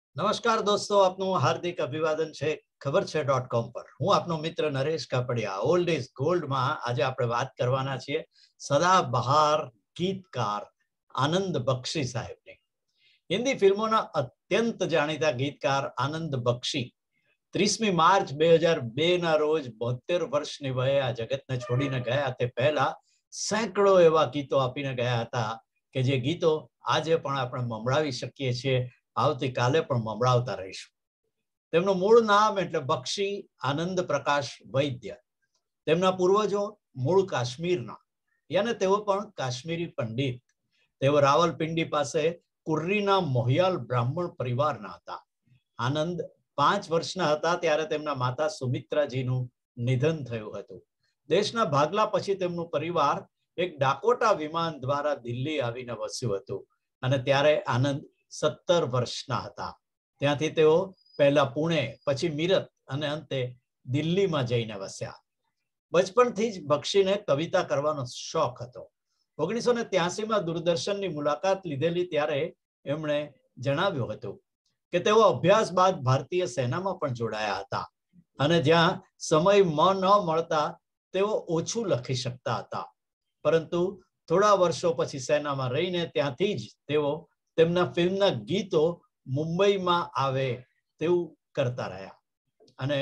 નમસ્કાર દોસ્તો, આપનું હાર્દિક અભિવાદન છે ખબર છે.com પર. હું આપનો મિત્ર નરેશ કાપડિયા. ઓલ્ડ ઇઝ ગોલ્ડમાં આજે આપણે વાત કરવાના છીએ સદાબહાર ગીતકાર આનંદ બક્ષી સાહેબની. હિન્દી ફિલ્મોના અત્યંત જાણીતા ગીતકાર આનંદ બક્ષી 30મી માર્ચ 2002 ના રોજ 72 વર્ષની વયે આ જગતને છોડીને ગયા. તે પહેલા સેંકડો એવા ગીતો આપીને ગયા હતા કે જે ગીતો આજે પણ આપણે મમરાવી શકીએ છીએ, આવતીકાલે પણ મમરાવતા રહીશું. તેમનું મૂળ નામ એટલે બક્ષી આનંદ પ્રકાશ વૈદ્ય. તેમના પૂર્વજો મૂળ કાશ્મીરના, યાને તેઓ પણ કાશ્મીરી પંડિત. તેઓ રાવલપિંડી પાસે કુર્રીના મોહિયાલ બ્રાહ્મણ પરિવારના હતા. આનંદ 5 વર્ષના હતા ત્યારે તેમના માતા સુમિત્રાજીનું નિધન થયું હતું. દેશના ભાગલા પછી તેમનું પરિવાર એક ડાકોટા વિમાન દ્વારા દિલ્હી આવીને વસ્યું હતું અને ત્યારે આનંદ 17 વર્ષના હતા. ત્યાંથી તેઓ પહેલા પુણે, પછી મીરત અને અંતે દિલ્હીમાં જઈને વસ્યા. બચપણથી જ બક્ષીને કવિતા કરવાનો શોખ હતો. 1983માં દૂરદર્શનની મુલાકાત લીધેલી ત્યારે એમણે જણાવ્યું હતું કે તેઓ અભ્યાસ બાદ ભારતીય સેનામાં પણ જોડાયા હતા અને જ્યાં સમય ન મળતા તેઓ ઓછું લખી શકતા હતા. પરંતુ થોડા વર્ષો પછી સેનામાં રહીને ત્યાંથી જ તેઓ તેમના ફિલ્મના ગીતો મુંબઈમાં આવે તેવું કરતા રહ્યા અને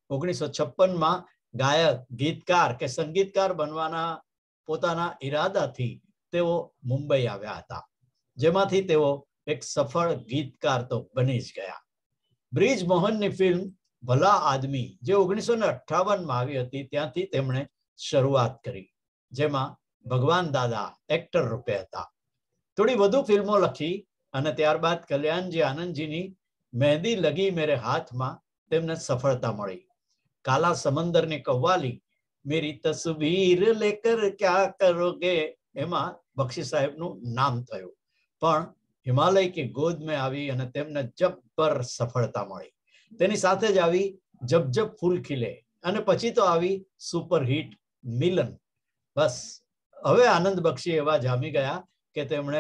1956માં ગાયક, ગીતકાર કે સંગીતકાર બનવાના પોતાના ઈરાદાથી તેઓ મુંબઈ આવ્યા હતા, જેમાંથી તેઓ એક સફળ ગીતકાર તો બની જ ગયા. બ્રિજ મોહનની ફિલ્મ ભલા આદમી જે 1958માં આવી હતી ત્યાંથી તેમણે શરૂઆત કરી, જેમાં ભગવાન દાદા એક્ટર રૂપે હતા. થોડી વધુ ફિલ્મો લખી અને ત્યારબાદ કલ્યાણજી આનંદજીની મહેંદી લગી મેરે હાથમાં તેમને સફળતા મળી. કાલા સમંદરની કવ્વાલી, મેરી તસવીર લેકર ક્યા કરોગે, એમાં બક્ષી સાહેબનું નામ થયું. પણ હિમાલય કી ગોદ મેં આવી અને તેમને જબ્બર સફળતા મળી. તેની સાથે જ આવી જબ જબ ફૂલ ખીલે અને પછી તો આવી સુપરહિટ મિલન. બસ હવે આનંદ બક્ષી એવા જામી ગયા કે તેમણે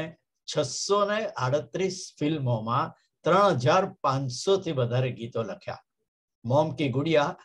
638 ફિલ્મોમાં 3500 થી વધારે ગીતો લખ્યા. મોમ કી ગુડિયા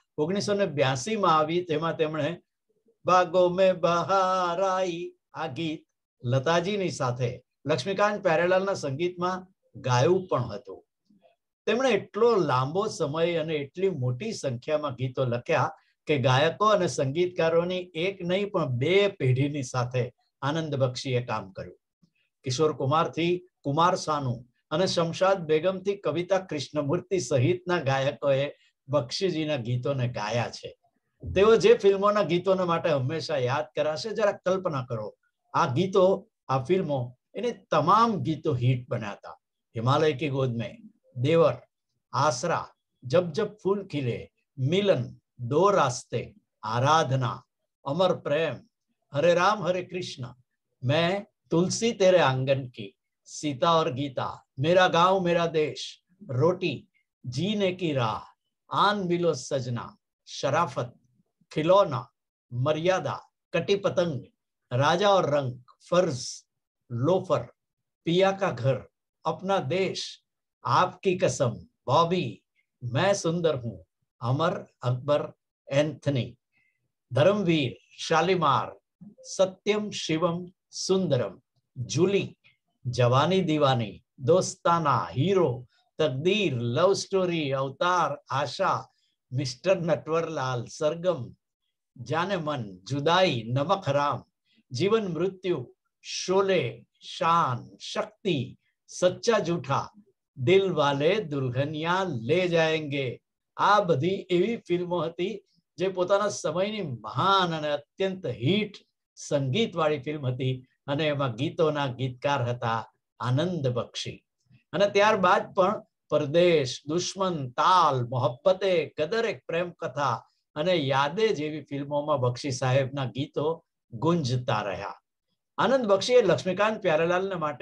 1982માં આવી, તેમાં તેમણે બાગો મેં બહાર આઈ આ ગીત લતાજીની સાથે લક્ષ્મીકાંત પ્યારેલાલના સંગીતમાં ગાયું પણ હતું. તેમણે એટલો લાંબો સમય અને એટલી મોટી સંખ્યામાં ગીતો લખ્યા કે ગાયકો અને સંગીતકારોની એક નહીં પણ 2 પેઢીની સાથે આનંદ બક્ષીએ કામ કર્યું. કિશોર કુમારથી કુમાર સાનુ અને શમશાદ બેગમથી કવિતા કૃષ્ણમૂર્તિ સહિતના ગાયકોએ બક્ષીજીના ગીતોને ગાયા છે. તેઓ જે ફિલ્મોના ગીતોને માટે હંમેશા યાદ કરાશે, જરા કલ્પના કરો, આ ગીતો, આ ફિલ્મો, એને તમામ ગીતો હિટ બન્યા હતા. હિમાલય કી ગોદ મેં, દેવર, આસરા, જબ જબ ફૂલ ખીલે, મિલન, દો રાસ્તે, આરાધના, અમર પ્રેમ, હરે રામ હરે કૃષ્ણ, मैं तुलसी तेरे आंगन की, सीता और गीता, मेरा गांव मेरा देश, रोटी, जीने की राह, आन मिलो सजना, शराफत, खिलौना, मर्यादा, कटी पतंग, राजा और रंग, फर्ज, लोफर, पिया का घर, अपना देश, आपकी कसम, बॉबी, मैं सुंदर हूं, अमर अकबर एंथनी, धर्मवीर, शालीमार, सत्यम शिवम सुंदरम, जूली, जवानी दीवानी, दोस्ताना, हीरो, तकदीर, लव स्टोरी, अवतार, आशा, मिस्टर नटवरलाल, सरगम, जाने मन, जुदाई, नमक हराम, जीवन मृत्यु, शोले, शान, शक्ति, सच्चा झूठा, दिल वाले दुल्हनिया ले जाएंगे. આ બધી એવી ફિલ્મો હતી જે પોતાના સમયની મહાન અને અત્યંત હિટ સંગીતવાળી ફિલ્મ હતી અને એમાં ગીતોના ગીતકાર હતા આનંદ બક્ષી. અને ત્યારબાદ પણ પરદેશ, દુશ્મન, તાલ, મોહબ્બતે, કદર એક પ્રેમ કથા અને યાદે જેવી ફિલ્મોમાં બક્ષી સાહેબના ગીતો ગુંજતા રહ્યા. આનંદ બક્ષીએ લક્ષ્મીકાંત પ્યારેલાલને માટે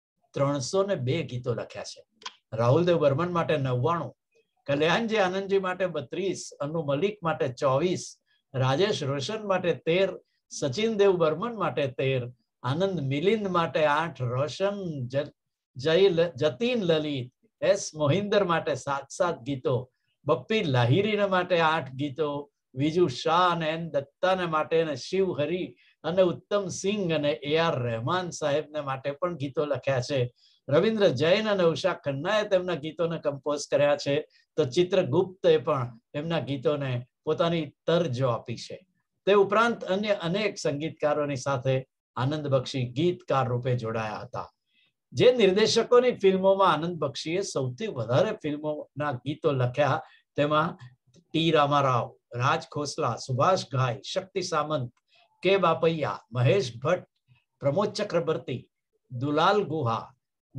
302 ગીતો લખ્યા છે, રાહુલદેવ બર્મન માટે 99, કલ્યાણજી આનંદજી માટે 32, અનુ મલિક માટે 24, રાજેશ રોશન માટે 13, સચિન દેવ બર્મન માટે 13, આનંદ મિલિંદ માટે 8, રોશન, જતીન લલિત, એસ મોહિંદર માટે 7 ગીતો, બપ્પી લાહિરીને માટે 8 ગીતો, વિજુ શાહ અને એન દત્તાને માટે અને શિવ હરી અને ઉત્તમ સિંહ અને AR રહેમાન સાહેબને માટે પણ ગીતો લખ્યા છે. રવિન્દ્ર જૈન અને ઉષા ખન્નાએ તેમના ગીતોને કમ્પોઝ કર્યા છે. તો ચિત્રગુપ્તે પણ એમના ગીતોને પોતાની તર્જો આપી છે. તે ઉપરાંત અન્ય અનેક સંગીતકારોની સાથે આનંદ બક્ષી ગીતકાર રૂપે જોડાયા હતા. જે નિર્દેશકોની ફિલ્મોમાં આનંદ બક્ષીએ સૌથી વધારે ફિલ્મોના ગીતો લખ્યા તેમાં ટી રામારાવ, રાજ ખોસલા, સુભાષ ઘાઈ, શક્તિ સામંત, કે બાપૈયા, મહેશ ભટ્ટ, પ્રમોદ ચક્રવર્તી, દુલાલ ગુહા,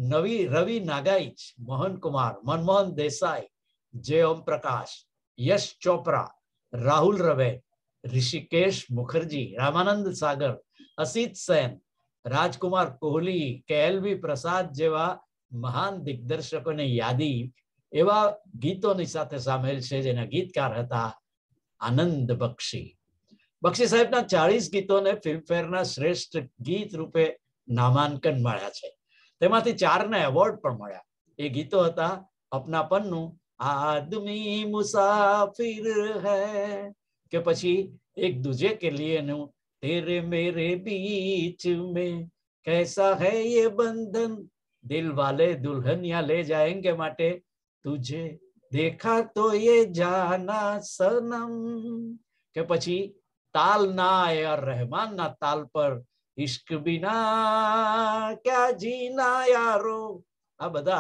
રવિ નાગાઈચ, મોહન કુમાર, મનમોહન દેસાઈ, જે ઓમ પ્રકાશ, યશ ચોપરા, રાહુલ રવે, ઋષિકેશ મુખર્જી, રામાનંદ સાગર, અસિત સેન, રાજકુમાર કોહલી, KLV પ્રસાદ જેવા મહાન દિગ્દર્શકોની યાદી એવા ગીતોની સાથે સામેલ છે જેના ગીતકાર હતા આનંદ બક્ષી. બક્ષી સાહેબના 40 ગીતોને ફિલ્મફેરના શ્રેષ્ઠ ગીત રૂપે નામાંકન મળ્યા છે. તેમાંથી 4ને એવોર્ડ પણ મળ્યા. એ ગીતો હતા અપનાપનનું આદમી મુસાફિર હૈ, કે પછી એક દૂજે કે લીએ નું તેરે મેરે બીચ में कैसा है ये बंधन दिल वाले दुल्हनिया ले जाएंगे માટે तुझे देखा तो ये जाना सनम, કે પછી તાલ ના યાર રહેમાનના તાલ પર ઇશ્ક બિના ક્યા જીના યારો. આ બધા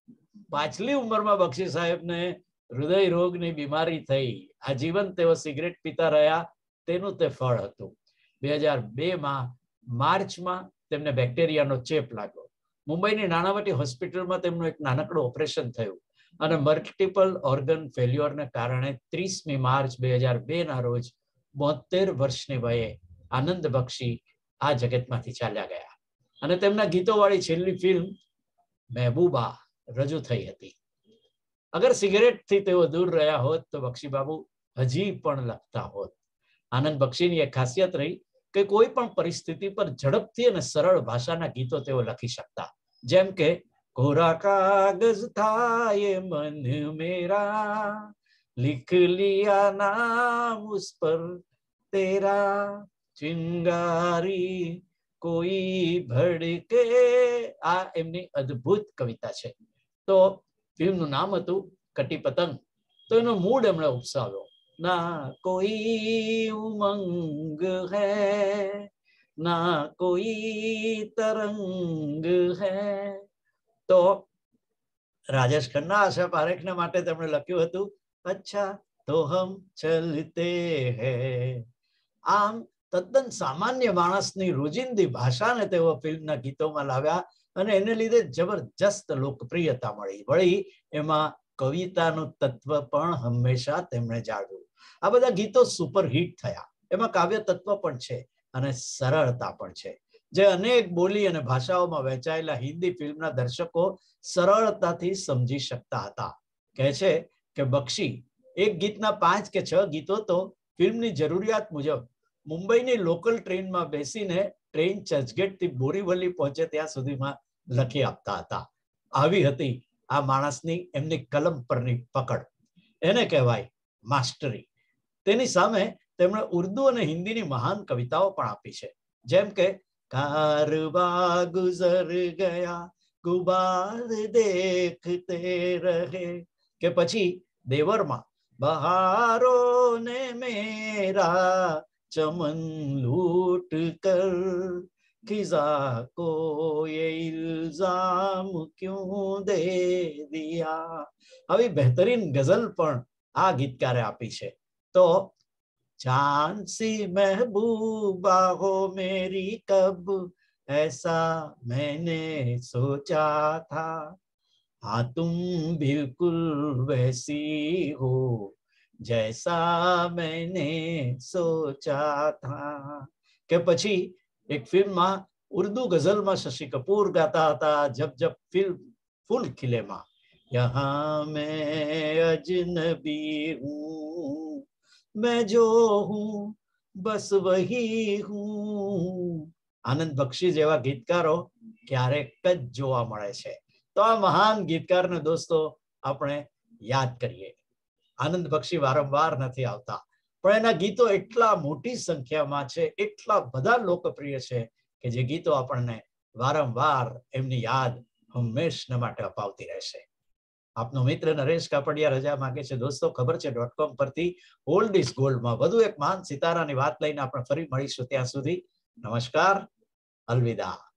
પાછલી ઉંમરમાં બક્ષી સાહેબને હૃદય રોગની બીમારી થઈ. આજીવન તેઓ સિગરેટ પીતા રહ્યા, તેનું તે ફળ હતું. 2002માં માર્ચમાં તેમને બેક્ટેરિયાનો ચેપ લાગ્યો. મુંબઈની નાણાવટી હોસ્પિટલમાં તેમનું એક નાનકડું ઓપરેશન થયું અને મલ્ટિપલ ઓર્ગન ફેલ્યોરને કારણે 30મી માર્ચ 2002ના રોજ 72 વર્ષની વયે આનંદ બક્ષી આ જગતમાંથી ચાલ્યા ગયા. અને તેમના ગીતોવાળી છેલ્લી ફિલ્મ મહેબૂબા રજૂ થઈ હતી. અગર સિગરેટથી તેઓ દૂર રહ્યા હોત તો બક્ષી બાબુ હજી પણ લખતા હોત. આનંદ બક્ષીની એક ખાસિયત રહી કે કોઈ પણ પરિસ્થિતિ પર ઝડપથી અને સરળ ભાષાના ગીતો તેઓ લખી શકતા. જેમ કે કોરા કાગઝ થા યે મન મેરા, લિખ લિયા નામ ઉસ પર તેરા, ચિંગારી કોઈ ભડકે. આ એમની અદ્ભુત કવિતા છે. તો ફિલ્મનું નામ હતું કટી પતંગ. તો એનો મૂડ એમણે ઉપસાવ્યો. ના કોઈ ઉમંગ હૈ, ના કોઈ તરંગ હૈ. તો રાજેશ ખન્ના, આશા પારેખને માટે તેમણે લખ્યું હતું અચ્છા તો હમ ચલતે હૈ. આમ તદ્દન સામાન્ય માણસની રોજિંદી ભાષાને તેઓ ફિલ્મના ગીતોમાં લાવ્યા અને એને લીધે જબરજસ્ત લોકપ્રિયતા મળી. વળી એમાં કવિતાનું તત્વ પણ હંમેશા તેમણે જાળવ્યું. આ બધા ગીતો સુપરહિટ થયા. એમાં કાવ્ય તત્વ પણ છે અને સરળતા પણ છે, જે અનેક બોલી અને ભાષાઓમાં વહેંચાયેલા હિન્દી ફિલ્મના દર્શકો સરળતાથી સમજી શકતા હતા. કહે છે કે બક્ષી એક ગીતના 5 કે 6 ગીતો તો ફિલ્મની જરૂરિયાત મુજબ મુંબઈની લોકલ ટ્રેનમાં બેસીને ટ્રેન ચર્ચગેટથી બોરીવલી પહોંચે ત્યાં સુધીમાં લખી આપતા હતા. આવી હતી આ માણસની એમની કલમ પરની પકડ. એને કહેવાય માસ્ટરી. તેની સામે તેમણે ઉર્દુ અને હિન્દીની મહાન કવિતાઓ પણ આપી છે. જેમ કે કારવા ગુઝર ગયા ગુબાર દેખતે રહે, કે પછી દેવરમાં બહારો ને મેરા ચમન લૂટ કર ખિઝા કો યે ઇલ્ઝામ ક્યું દે દિયા. આવી બહેતરીન ગઝલ પણ આ ગીતકારે આપી છે. તો ચાંદ સી મહેબૂબા હો મેરી કબ ऐसा मैंने सोचा था, हाँ तुम बिल्कुल वैसी हो जैसा मैंने सोचा था. કે પછી એક ફિલ્મમાં ઉર્દુ ગઝલમાં શશી કપૂર ગાતા હતા જબ જબ ફિલ્મ ફૂલ ખિલેમાં, યહાં મેં અજનબી હું मैं जो हूं बस वही हूं. આનંદ બક્ષી જેવા ગીતકારો ક્યારેક જ જોવા મળે છે. તો આ મહાન ગીતકારને દોસ્તો આપણે યાદ કરીએ. આનંદ બક્ષી વારંવાર નથી આવતા, પણ એના ગીતો એટલા મોટી સંખ્યામાં છે, એટલા બધા લોકપ્રિય છે કે જે ગીતો આપણને વારંવાર એમની યાદ હંમેશા માટે અપાવતી રહેશે. આપનો મિત્ર નરેશ કાપડિયા રજા માંગે છે. દોસ્તો, ખબર છે .com પરથી ઓલ્ડ ઇઝ ગોલ્ડમાં વધુ એક મહાન સિતારાની વાત લઈને આપણે ફરી મળીશું. ત્યાં સુધી નમસ્કાર, અલવિદા.